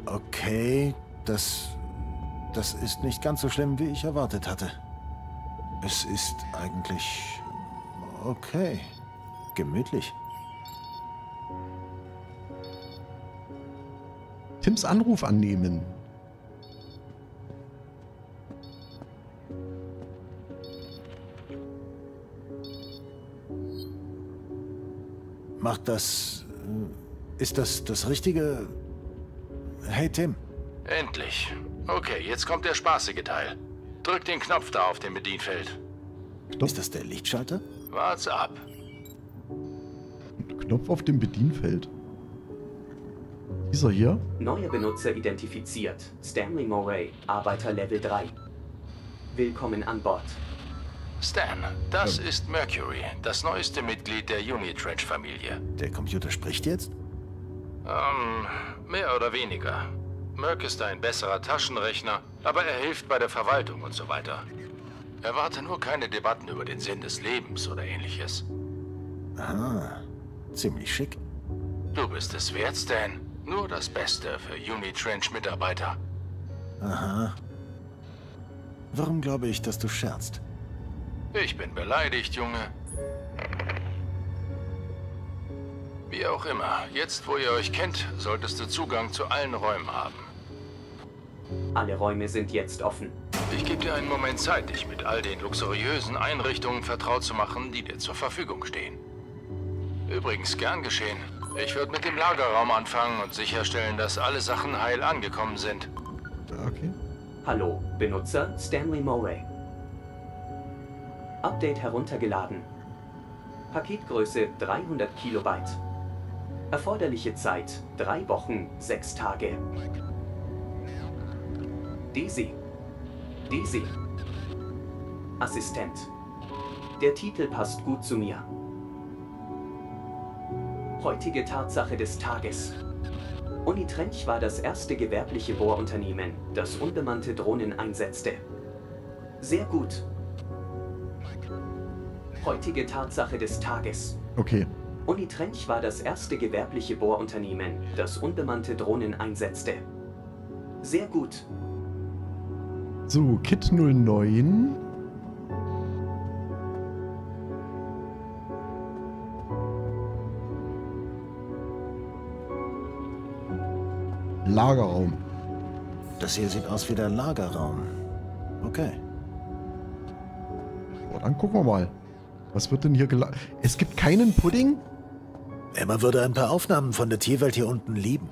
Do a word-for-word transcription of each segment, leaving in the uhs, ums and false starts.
Okay, das... Das ist nicht ganz so schlimm, wie ich erwartet hatte. Es ist eigentlich... okay. Gemütlich. Tims Anruf annehmen. Macht das... Ist das das Richtige? Hey, Tim. Endlich. Okay, jetzt kommt der spaßige Teil. Drück den Knopf da auf dem Bedienfeld. Ist das der Lichtschalter? Wart's ab. Knopf auf dem Bedienfeld. Dieser hier? Neue Benutzer identifiziert. Stanley Moray, Arbeiter Level drei. Willkommen an Bord. Stan, das ist Mercury, das neueste Mitglied der Unitrench-Familie. Der Computer spricht jetzt? Ähm, mehr oder weniger. Merc ist ein besserer Taschenrechner, aber er hilft bei der Verwaltung und so weiter. Erwarte nur keine Debatten über den Sinn des Lebens oder ähnliches. Aha, ziemlich schick. Du bist es wert, Stan. Nur das Beste für Unitrench-Mitarbeiter. Aha. Warum glaube ich, dass du scherzt? Ich bin beleidigt, Junge. Wie auch immer, jetzt wo ihr euch kennt, solltest du Zugang zu allen Räumen haben. Alle Räume sind jetzt offen. Ich gebe dir einen Moment Zeit, dich mit all den luxuriösen Einrichtungen vertraut zu machen, die dir zur Verfügung stehen. Übrigens, gern geschehen. Ich würde mit dem Lagerraum anfangen und sicherstellen, dass alle Sachen heil angekommen sind. Okay. Hallo, Benutzer Stanley Moray. Update heruntergeladen. Paketgröße dreihundert Kilobyte. Erforderliche Zeit drei Wochen, sechs Tage. Daisy. Daisy. Assistent. Der Titel passt gut zu mir. Heutige Tatsache des Tages. Unitrench war das erste gewerbliche Bohrunternehmen, das unbemannte Drohnen einsetzte. Sehr gut. Heutige Tatsache des Tages. Okay. Unitrench war das erste gewerbliche Bohrunternehmen, das unbemannte Drohnen einsetzte. Sehr gut. So, Kit null neun. Lagerraum. Das hier sieht aus wie der Lagerraum. Okay. So, dann gucken wir mal. Was wird denn hier gela... Es gibt keinen Pudding? Emma würde ein paar Aufnahmen von der Tierwelt hier unten lieben.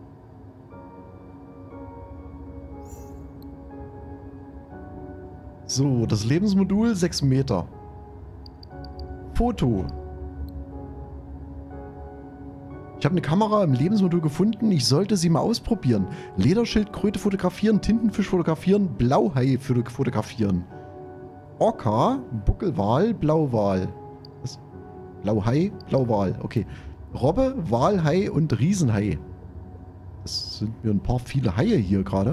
So, das Lebensmodul sechs Meter. Foto. Ich habe eine Kamera im Lebensmodul gefunden. Ich sollte sie mal ausprobieren. Lederschildkröte fotografieren, Tintenfisch fotografieren, Blauhai fotografieren. Orca, Buckelwal, Blauwal. Was? Blauhai, Blauwal. Okay. Robbe, Walhai und Riesenhai. Das sind mir ein paar viele Haie hier gerade.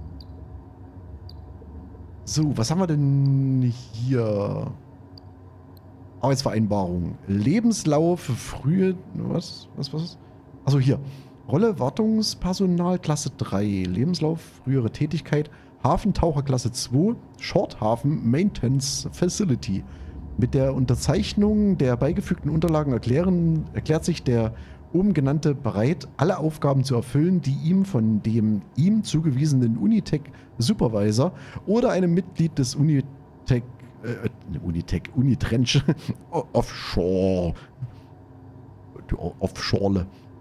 So, was haben wir denn hier? Arbeitsvereinbarung. Lebenslauf für frühe... Was? Was? Was? Achso, hier. Rolle Wartungspersonal Klasse drei. Lebenslauf, frühere Tätigkeit. Hafentaucher Klasse zwei. Shorthafen Maintenance Facility. Mit der Unterzeichnung der beigefügten Unterlagen erklären, erklärt sich der oben genannte bereit, alle Aufgaben zu erfüllen, die ihm von dem ihm zugewiesenen Unitech Supervisor oder einem Mitglied des Unitech äh, Unitech, Unitrench Offshore Offshore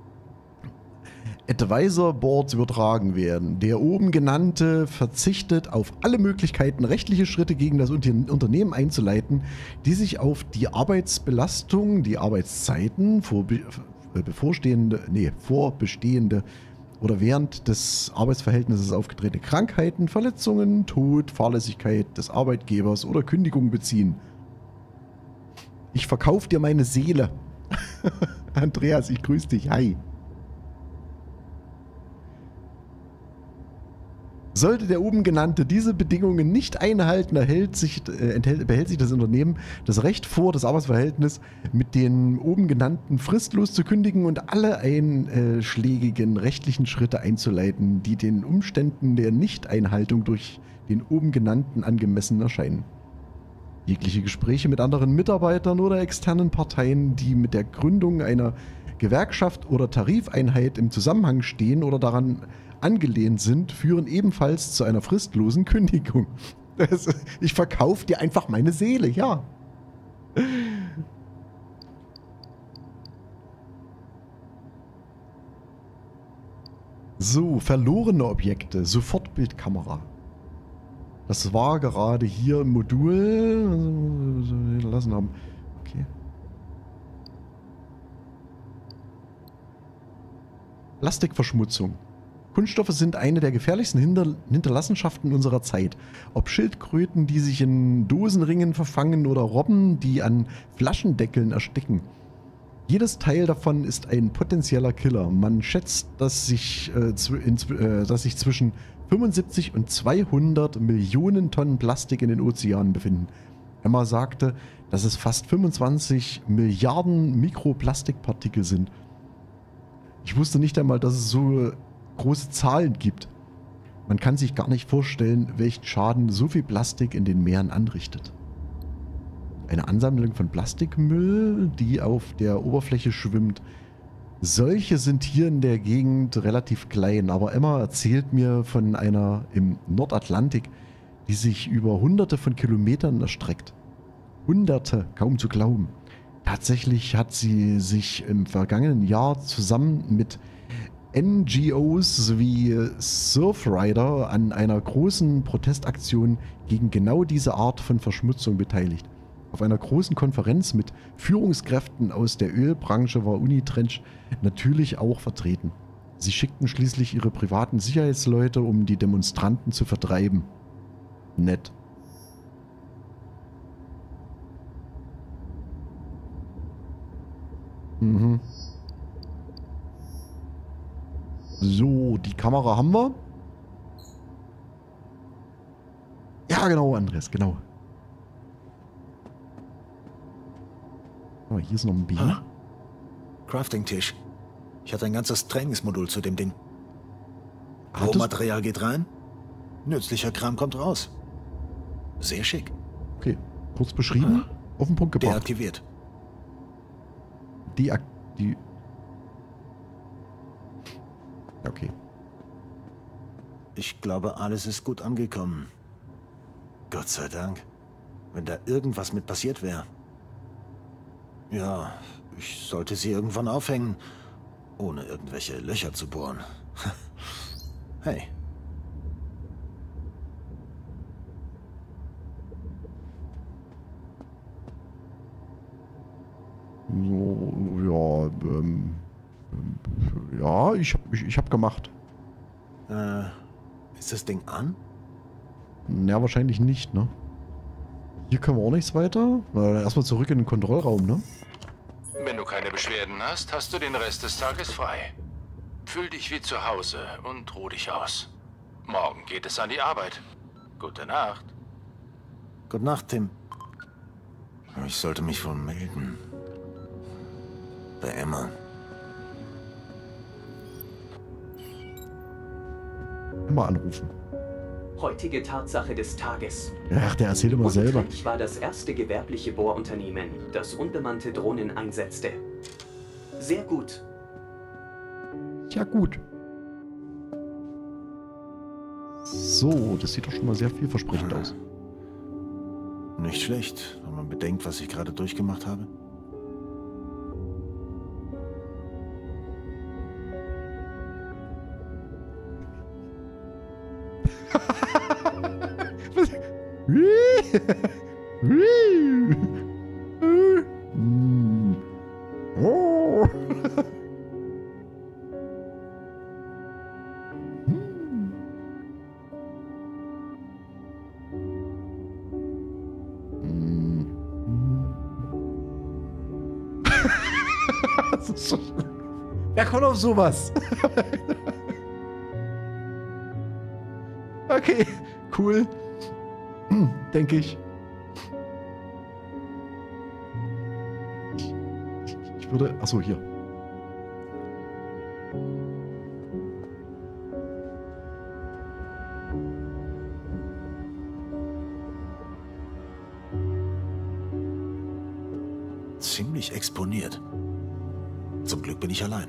Advisor Boards übertragen werden. Der oben genannte verzichtet auf alle Möglichkeiten, rechtliche Schritte gegen das Unternehmen einzuleiten, die sich auf die Arbeitsbelastung, die Arbeitszeiten, vor, bevorstehende, nee, vorbestehende oder während des Arbeitsverhältnisses aufgetretene Krankheiten, Verletzungen, Tod, Fahrlässigkeit des Arbeitgebers oder Kündigung beziehen. Ich verkaufe dir meine Seele. Andreas, ich grüße dich. Hi. Sollte der oben genannte diese Bedingungen nicht einhalten, erhält sich, äh, enthält, behält sich das Unternehmen das Recht vor, das Arbeitsverhältnis mit den oben genannten fristlos zu kündigen und alle einschlägigen rechtlichen Schritte einzuleiten, die den Umständen der Nichteinhaltung durch den oben genannten angemessen erscheinen. Jegliche Gespräche mit anderen Mitarbeitern oder externen Parteien, die mit der Gründung einer Gewerkschaft oder Tarifeinheit im Zusammenhang stehen oder daran angelehnt sind, führen ebenfalls zu einer fristlosen Kündigung. Das, ich verkaufe dir einfach meine Seele, ja. So, verlorene Objekte, Sofortbildkamera. Das war gerade hier im Modul, also, hinterlassen haben. Okay. Plastikverschmutzung. Kunststoffe sind eine der gefährlichsten Hinter Hinterlassenschaften unserer Zeit. Ob Schildkröten, die sich in Dosenringen verfangen, oder Robben, die an Flaschendeckeln ersticken. Jedes Teil davon ist ein potenzieller Killer. Man schätzt, dass sich, äh, in, äh, dass sich zwischen fünfundsiebzig und zweihundert Millionen Tonnen Plastik in den Ozeanen befinden. Emma sagte, dass es fast fünfundzwanzig Milliarden Mikroplastikpartikel sind. Ich wusste nicht einmal, dass es so große Zahlen gibt. Man kann sich gar nicht vorstellen, welchen Schaden so viel Plastik in den Meeren anrichtet. Eine Ansammlung von Plastikmüll, die auf der Oberfläche schwimmt. Solche sind hier in der Gegend relativ klein, aber Emma erzählt mir von einer im Nordatlantik, die sich über hunderte von Kilometern erstreckt. Hunderte, kaum zu glauben. Tatsächlich hat sie sich im vergangenen Jahr zusammen mit N G Os sowie Surfrider an einer großen Protestaktion gegen genau diese Art von Verschmutzung beteiligt. Auf einer großen Konferenz mit Führungskräften aus der Ölbranche war Unitrench natürlich auch vertreten. Sie schickten schließlich ihre privaten Sicherheitsleute, um die Demonstranten zu vertreiben. Nett. Mhm. So, die Kamera haben wir. Ja, genau, Andres, genau. Oh, hier ist noch ein Bier. Ah, Crafting-Tisch. Ich hatte ein ganzes Trainingsmodul zu dem Ding. Rohmaterial geht rein, nützlicher Kram kommt raus. Sehr schick. Okay, kurz beschrieben, ah, auf den Punkt gebracht. Deaktiviert. Deaktiviert. Okay. Ich glaube, alles ist gut angekommen. Gott sei Dank. Wenn da irgendwas mit passiert wäre. Ja, ich sollte sie irgendwann aufhängen, ohne irgendwelche Löcher zu bohren. Hey. So, ja, ähm, ja, ich hab, ich, ich hab gemacht. Äh, ist das Ding an? Ja, wahrscheinlich nicht, ne? Hier können wir auch nichts weiter. Na, erstmal zurück in den Kontrollraum, ne? Wenn du keine Beschwerden hast, hast du den Rest des Tages frei. Fühl dich wie zu Hause und ruh dich aus. Morgen geht es an die Arbeit. Gute Nacht. Gute Nacht, Tim. Ich sollte mich wohl melden. Bei Emma. Mal anrufen. Heutige Tatsache des Tages. Ach, der erzählt immer selber. Unitrench war das erste gewerbliche Bohrunternehmen, das unbemannte Drohnen einsetzte. Sehr gut. Ja, gut. So, das sieht doch schon mal sehr vielversprechend aus. Nicht schlecht, wenn man bedenkt, was ich gerade durchgemacht habe. Oh. Wer kommt auf sowas? Okay, cool. Hm, denke ich. ich. Ich würde... Achso, hier. Ziemlich exponiert. Zum Glück bin ich allein.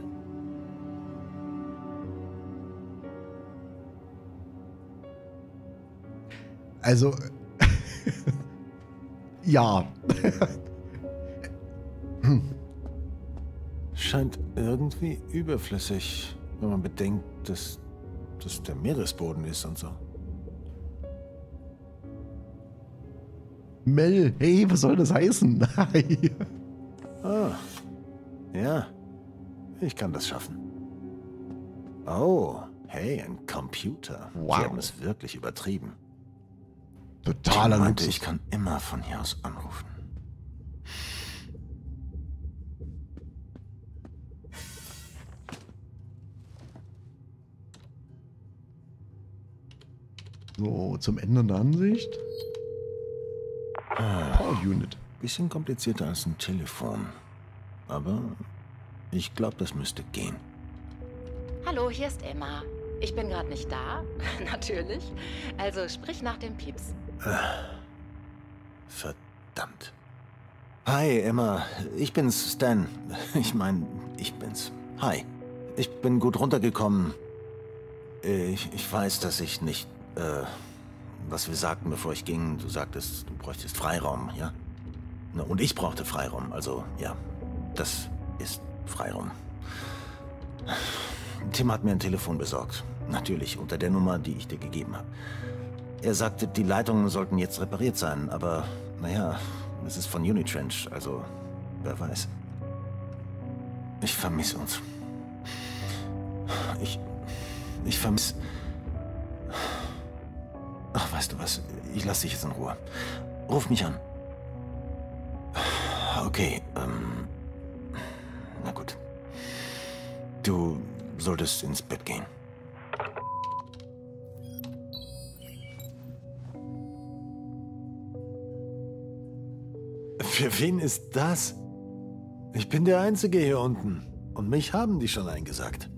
Also... ja. Scheint irgendwie überflüssig, wenn man bedenkt, dass das der Meeresboden ist und so. Mel, hey, was soll das heißen? Ah, ja, ich kann das schaffen. Oh, hey, ein Computer. Wow. Die haben es wirklich übertrieben. Totaler Ich meinte, Luxus. ich kann immer von hier aus anrufen. So, zum Ende der Ansicht. Power Unit. Bisschen komplizierter als ein Telefon. Aber ich glaube, das müsste gehen. Hallo, hier ist Emma. Ich bin gerade nicht da. Natürlich. Also sprich nach dem Pieps. Verdammt. Hi, Emma. Ich bin's, Stan. Ich meine, ich bin's. Hi. Ich bin gut runtergekommen. Ich, ich weiß, dass ich nicht... Äh, was wir sagten, bevor ich ging. Du sagtest, du bräuchtest Freiraum, ja? Na, und ich brauchte Freiraum. Also, ja. Das ist Freiraum. Tim hat mir ein Telefon besorgt. Natürlich, unter der Nummer, die ich dir gegeben habe. Er sagte, die Leitungen sollten jetzt repariert sein, aber, naja, es ist von Unitrench, also, wer weiß. Ich vermisse uns. Ich, ich vermisse... Ach, weißt du was, ich lasse dich jetzt in Ruhe. Ruf mich an. Okay, ähm... na gut. Du solltest ins Bett gehen. Für wen ist das? Ich bin der Einzige hier unten. Und mich haben die schon eingesagt.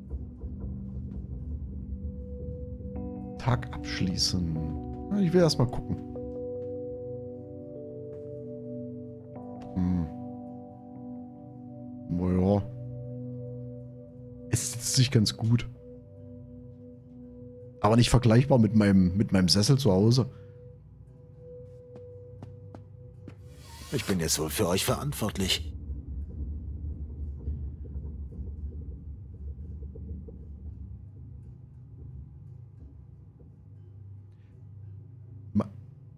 Tag abschließen. Na, ich will erst mal gucken. Hm. Naja. Es sitzt sich ganz gut. Aber nicht vergleichbar mit meinem, mit meinem Sessel zu Hause. Ich bin jetzt wohl für euch verantwortlich. Ma-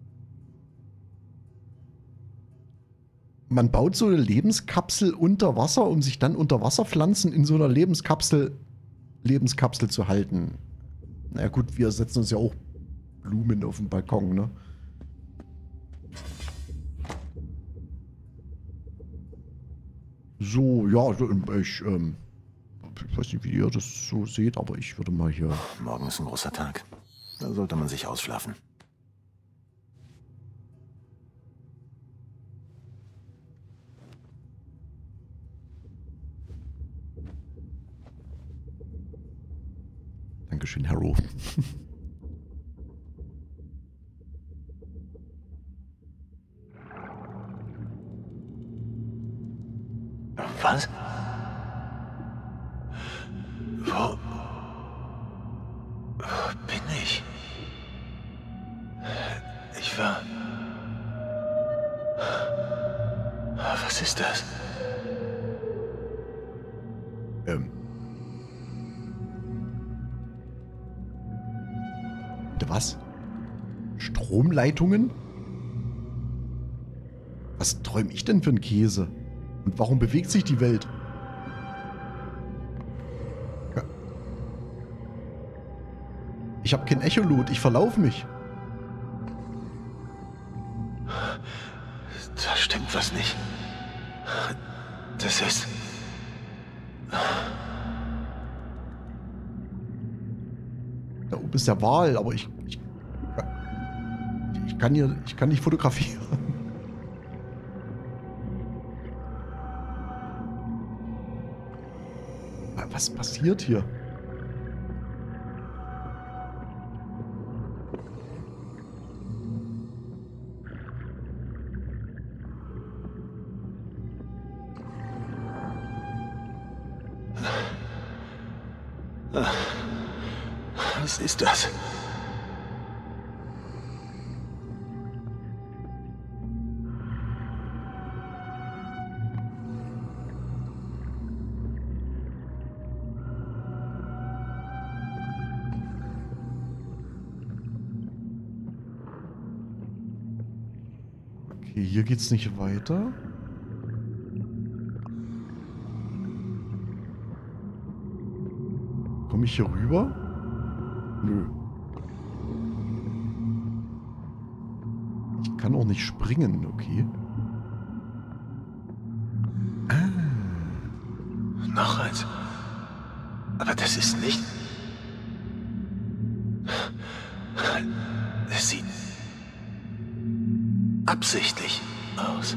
Man baut so eine Lebenskapsel unter Wasser, um sich dann unter Wasserpflanzen in so einer Lebenskapsel, Lebenskapsel zu halten. Na ja, gut, wir setzen uns ja auch Blumen auf den Balkon, ne? So, ja, ich, ähm, ich weiß nicht, wie ihr das so seht, aber ich würde mal hier... Morgen ist ein großer Tag. Da sollte man sich ausschlafen. Dankeschön, Harrow. Was? Wo? Wo bin ich? Ich war... Was ist das? Ähm. Was? Stromleitungen? Was träume ich denn für einen Käse? Und warum bewegt sich die Welt? Ja. Ich habe kein Echolot, ich verlaufe mich. Da stimmt was nicht. Das ist... Da oben. Erlaubnis der Wahl, aber ich, ich, ich kann hier, ich kann nicht fotografieren. Was passiert hier? Was ist das? Okay, hier geht's nicht weiter. Komme ich hier rüber? Nö. Ich kann auch nicht springen, okay. Ah. Noch eins. Aber das ist nicht... Es sieht... absichtlich aus.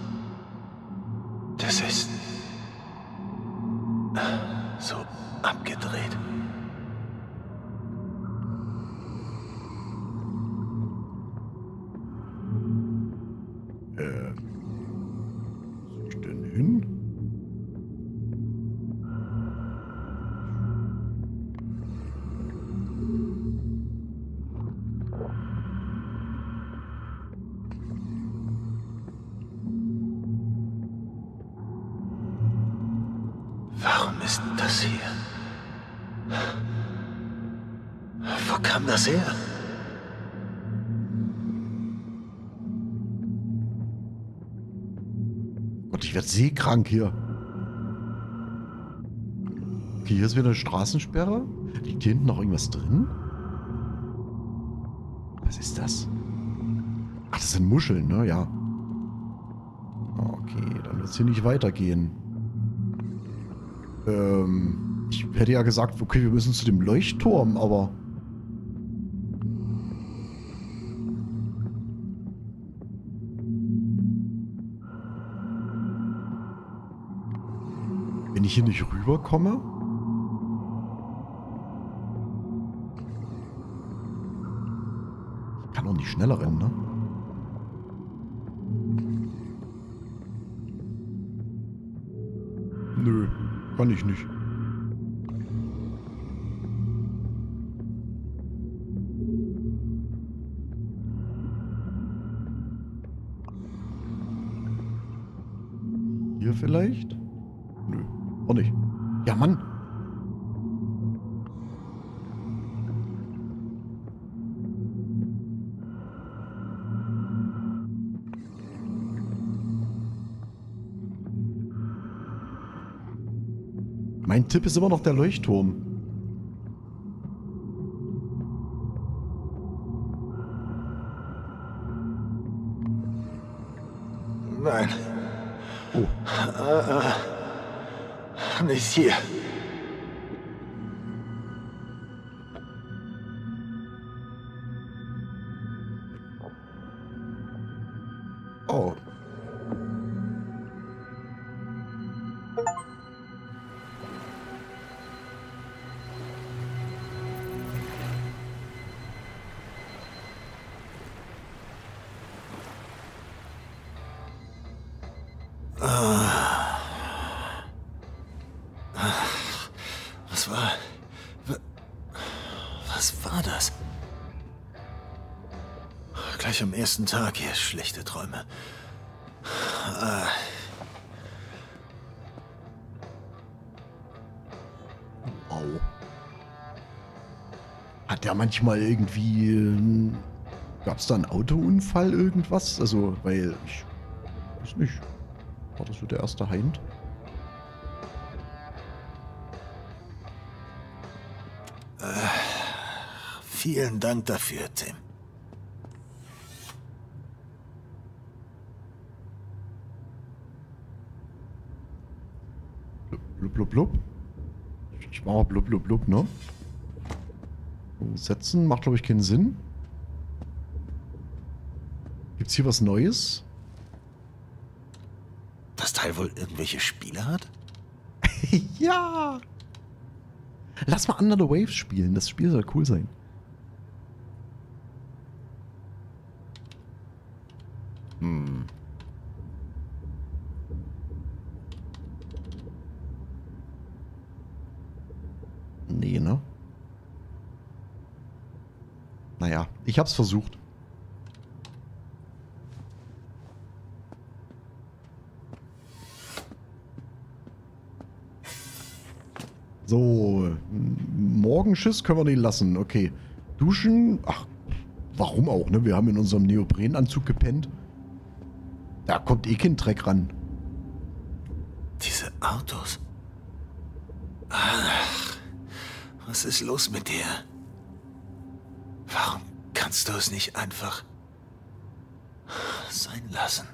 Das ist... so abgedreht. Äh... Was soll ich denn hin? Warum ist das hier? Wo kam das her? Gott, ich werde seekrank hier. Okay, hier ist wieder eine Straßensperre. Liegt hier hinten noch irgendwas drin? Was ist das? Ach, das sind Muscheln, ne? Ja. Okay, dann wird es hier nicht weitergehen. Ähm, ich hätte ja gesagt, okay, wir müssen zu dem Leuchtturm, aber... Wenn ich hier nicht rüberkomme... Ich kann auch nicht schneller rennen, ne? Nö, kann ich nicht. Hier vielleicht? Nö, auch nicht. Ja, Mann! Mein Tipp ist immer noch der Leuchtturm. Nein. Oh. Äh, äh, nicht hier. Oh. Was war... Was war das? Gleich am ersten Tag hier, schlechte Träume. Ah. Au. Hat der manchmal irgendwie... Gab es da einen Autounfall, irgendwas? Also, weil ich... weiß nicht. War das so der erste Heint? Äh, vielen Dank dafür, Tim. Blub, blub, blub. Ich mach mal blub, blub, blub, ne? Setzen macht, glaube ich, keinen Sinn. Gibt es hier was Neues? Das Teil wohl irgendwelche Spiele hat? Ja! Lass mal Under the Waves spielen. Das Spiel soll cool sein. Hm. Nee, ne? Naja, ich hab's versucht. So, Morgenschiss können wir nicht lassen. Okay. Duschen, ach, warum auch, ne? Wir haben in unserem Neoprenanzug gepennt. Da kommt eh kein Dreck ran. Diese Autos. Ach, was ist los mit dir? Warum kannst du es nicht einfach sein lassen?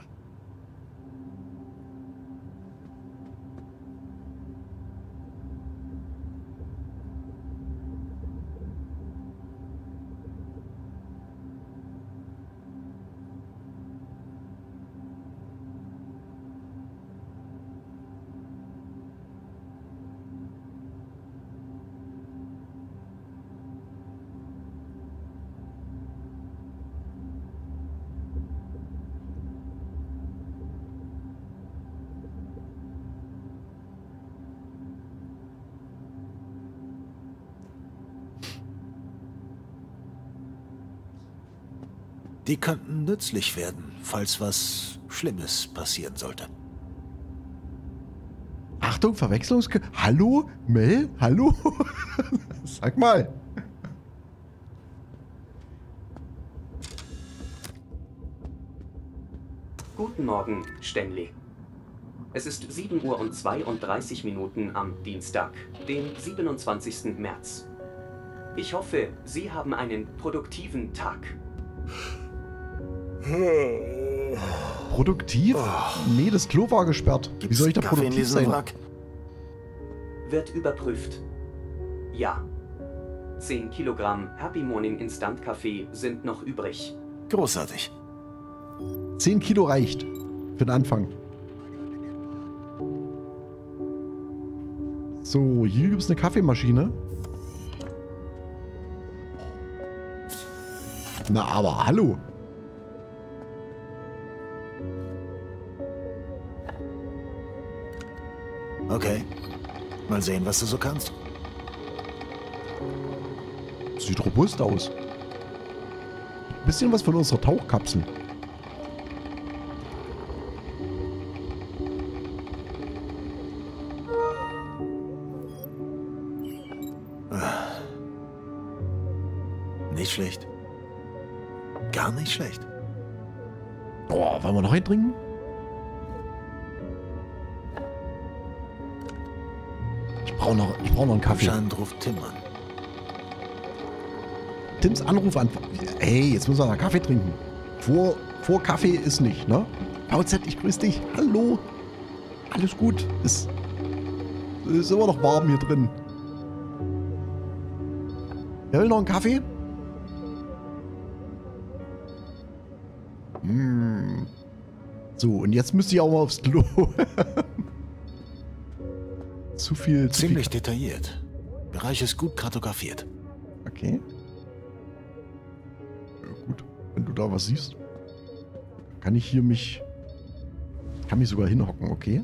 Die könnten nützlich werden, falls was Schlimmes passieren sollte. Achtung, Verwechslungsge... Hallo? Mel? Hallo? Sag mal. Guten Morgen, Stanley. Es ist sieben Uhr und zweiunddreißig Minuten am Dienstag, dem siebenundzwanzigsten März. Ich hoffe, Sie haben einen produktiven Tag. Produktiv? Oh. Nee, das Klo war gesperrt. Gibt's Wie soll ich da Kaffee in produktiv diesem sein? Wrack? Wird überprüft. Ja. zehn Kilogramm Happy Morning Instant Kaffee sind noch übrig. Großartig. zehn Kilo reicht. Für den Anfang. So, hier gibt es eine Kaffeemaschine. Na, aber hallo. Okay. Mal sehen, was du so kannst. Sieht robust aus. Bisschen was von unserer Tauchkapsel. Nicht schlecht. Gar nicht schlecht. Boah, wollen wir noch einen trinken? Ich brauche noch, ich brauch noch einen Kaffee. Anscheinend ruft Tim an. Tims Anruf an. Hey, jetzt müssen wir noch Kaffee trinken. Vor, vor Kaffee ist nicht, ne? V Z, ich grüße dich. Hallo. Alles gut. Ist, ist immer noch warm hier drin. Wer will noch einen Kaffee? Hm. So, und jetzt müsst ihr auch mal aufs Klo. Zu viel, zu Ziemlich viel. detailliert. Bereich ist gut kartografiert. Okay. Ja, gut, wenn du da was siehst. Kann ich hier mich... Kann mich sogar hinhocken, okay?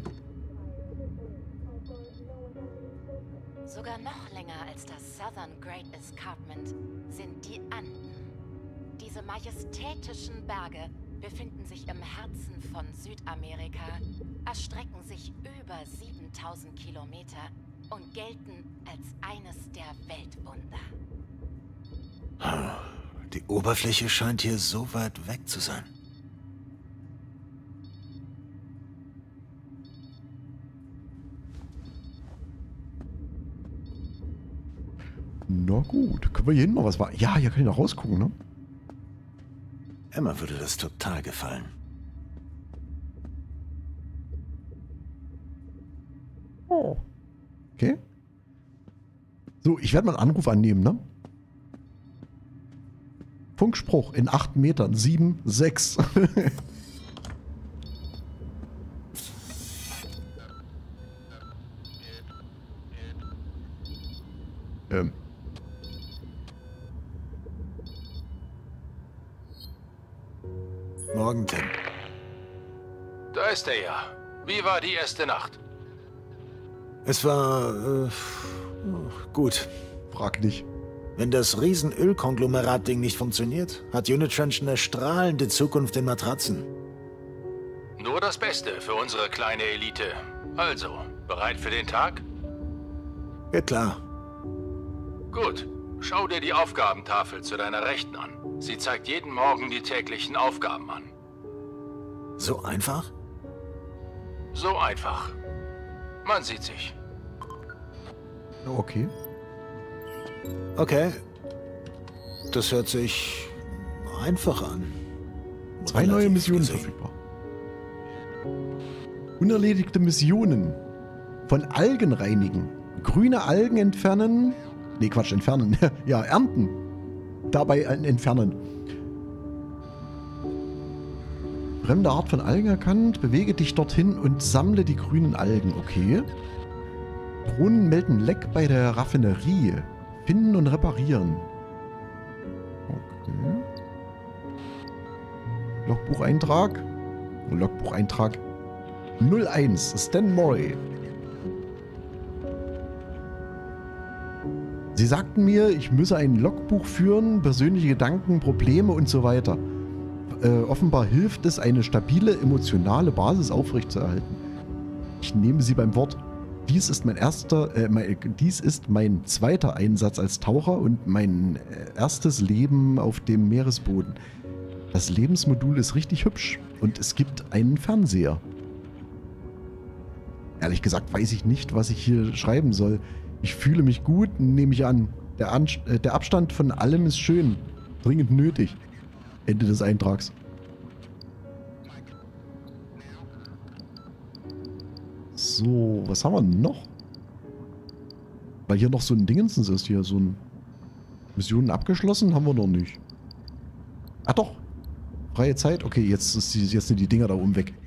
Sogar noch länger als das Southern Great Escarpment sind die Anden. Diese majestätischen Berge befinden sich im Herzen von Südamerika, erstrecken sich über siebentausend Kilometer und gelten als eines der Weltwunder. Die Oberfläche scheint hier so weit weg zu sein. Na gut, können wir hier hinten noch was... wa- Ja, hier kann ich noch rausgucken, ne? Emma würde das total gefallen. Oh. Okay. So, ich werde mal einen Anruf annehmen, ne? Funkspruch in acht Metern. sieben, sechs. ähm. Morgen, Tim. Da ist er ja. Wie war die erste Nacht? Es war... Äh, gut. Frag nicht. Wenn das Riesen-Ölkonglomerat-Ding nicht funktioniert, hat Unitrench eine strahlende Zukunft in Matratzen. Nur das Beste für unsere kleine Elite. Also, bereit für den Tag? Geht klar. Gut. Schau dir die Aufgabentafel zu deiner Rechten an. Sie zeigt jeden Morgen die täglichen Aufgaben an. So einfach? So einfach. Man sieht sich. Okay. Okay. Das hört sich einfach an. Zwei Relativ neue Missionen gesehen. verfügbar. Unerledigte Missionen. Von Algen reinigen. Grüne Algen entfernen. Nee, Quatsch, entfernen. Ja, ernten. Dabei entfernen. Fremde Art von Algen erkannt. Bewege dich dorthin und sammle die grünen Algen. Okay. Drohnen melden Leck bei der Raffinerie. Finden und reparieren. Okay. Logbucheintrag. Logbucheintrag null eins. Stan Murray. Sie sagten mir, ich müsse ein Logbuch führen, persönliche Gedanken, Probleme und so weiter. Äh, offenbar hilft es, eine stabile emotionale Basis aufrechtzuerhalten. Ich nehme Sie beim Wort. Dies ist mein erster, äh, mein, dies ist mein zweiter Einsatz als Taucher und mein äh, erstes Leben auf dem Meeresboden. Das Lebensmodul ist richtig hübsch und es gibt einen Fernseher. Ehrlich gesagt weiß ich nicht, was ich hier schreiben soll. Ich fühle mich gut, nehme ich an. Der, an äh, der Abstand von allem ist schön. Dringend nötig. Ende des Eintrags. So, was haben wir noch? Weil hier noch so ein Dingensens ist hier, so ein Missionen abgeschlossen, haben wir noch nicht. Ah doch. Freie Zeit, okay, jetzt, ist die, jetzt sind die Dinger da oben weg.